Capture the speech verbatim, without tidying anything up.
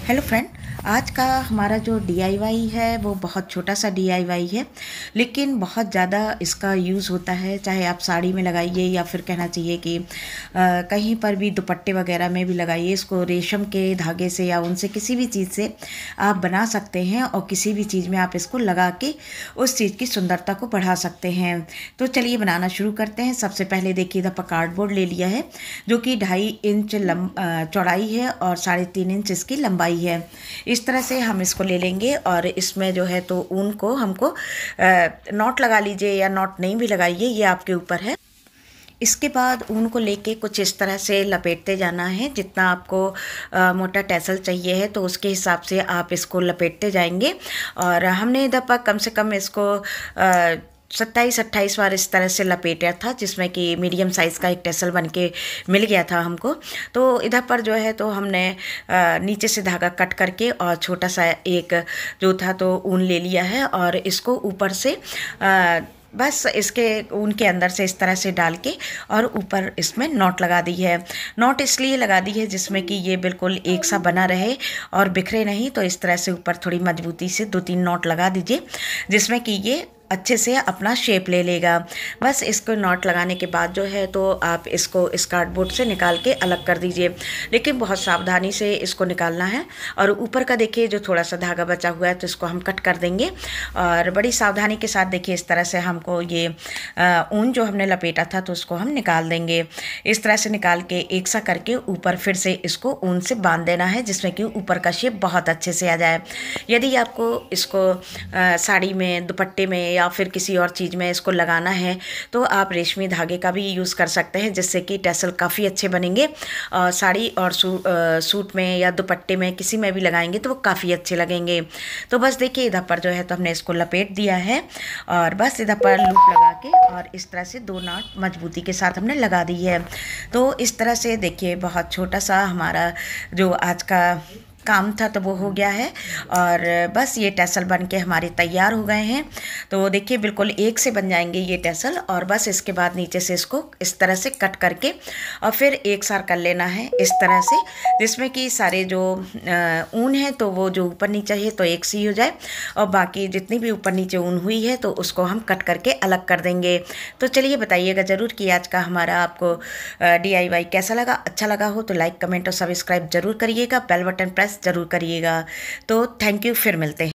Hello friend, आज का हमारा जो डी आई वाई है वो बहुत छोटा सा डी आई वाई है, लेकिन बहुत ज़्यादा इसका यूज़ होता है। चाहे आप साड़ी में लगाइए या फिर कहना चाहिए कि आ, कहीं पर भी दुपट्टे वगैरह में भी लगाइए। इसको रेशम के धागे से या उनसे किसी भी चीज़ से आप बना सकते हैं और किसी भी चीज़ में आप इसको लगा के उस चीज़ की सुंदरता को बढ़ा सकते हैं। तो चलिए बनाना शुरू करते हैं। सबसे पहले देखिए, इधर पर कार्डबोर्ड ले लिया है जो कि ढाई इंच लम चौड़ाई है और साढ़े तीन इंच इसकी लंबाई है। इस तरह से हम इसको ले लेंगे और इसमें जो है तो ऊन को हमको नॉट लगा लीजिए या नॉट नहीं भी लगाइए, ये आपके ऊपर है। इसके बाद ऊन को लेके कुछ इस तरह से लपेटते जाना है। जितना आपको आ, मोटा टैसल चाहिए है तो उसके हिसाब से आप इसको लपेटते जाएंगे। और हमने इधर पर कम से कम इसको आ, सत्ताईस अट्ठाईस बार इस तरह से लपेटा था, जिसमें कि मीडियम साइज़ का एक टैसल बन के मिल गया था हमको। तो इधर पर जो है तो हमने आ, नीचे से धागा कट करके और छोटा सा एक जो था तो ऊन ले लिया है और इसको ऊपर से आ, बस इसके ऊन के अंदर से इस तरह से डाल के और ऊपर इसमें नॉट लगा दी है। नॉट इसलिए लगा दी है जिसमें कि ये बिल्कुल एक सा बना रहे और बिखरे नहीं। तो इस तरह से ऊपर थोड़ी मजबूती से दो तीन नॉट लगा दीजिए, जिसमें कि ये अच्छे से अपना शेप ले लेगा। बस इसको नॉट लगाने के बाद जो है तो आप इसको इस कार्डबोर्ड से निकाल के अलग कर दीजिए, लेकिन बहुत सावधानी से इसको निकालना है। और ऊपर का देखिए जो थोड़ा सा धागा बचा हुआ है तो इसको हम कट कर देंगे और बड़ी सावधानी के साथ देखिए इस तरह से हमको ये ऊन जो हमने लपेटा था तो उसको हम निकाल देंगे। इस तरह से निकाल के एक सा करके ऊपर फिर से इसको ऊन से बांध देना है, जिसमें कि ऊपर का शेप बहुत अच्छे से आ जाए। यदि आपको इसको साड़ी में, दुपट्टे में या फिर किसी और चीज़ में इसको लगाना है तो आप रेशमी धागे का भी यूज़ कर सकते हैं, जिससे कि टैसल काफ़ी अच्छे बनेंगे। और साड़ी और सू, आ, सूट में या दुपट्टे में किसी में भी लगाएंगे तो वो काफ़ी अच्छे लगेंगे। तो बस देखिए इधर पर जो है तो हमने इसको लपेट दिया है और बस इधर पर लूप लगा के और इस तरह से दो नाट मजबूती के साथ हमने लगा दी है। तो इस तरह से देखिए बहुत छोटा सा हमारा जो आज का काम था तो वो हो गया है और बस ये टैसल बन के हमारे तैयार हो गए हैं। तो देखिए बिल्कुल एक से बन जाएंगे ये टैसल। और बस इसके बाद नीचे से इसको इस तरह से कट करके और फिर एक सार कर लेना है इस तरह से, जिसमें कि सारे जो ऊन है तो वो जो ऊपर नीचे है तो एक सी हो जाए और बाकी जितनी भी ऊपर नीचे ऊन हुई है तो उसको हम कट करके अलग कर देंगे। तो चलिए बताइएगा ज़रूर कि आज का हमारा आपको डी आई वाई कैसा लगा। अच्छा लगा हो तो लाइक, कमेंट और सब्सक्राइब जरूर करिएगा। बेल बटन प्रेस ज़रूर करिएगा। तो थैंक यू, फिर मिलते हैं।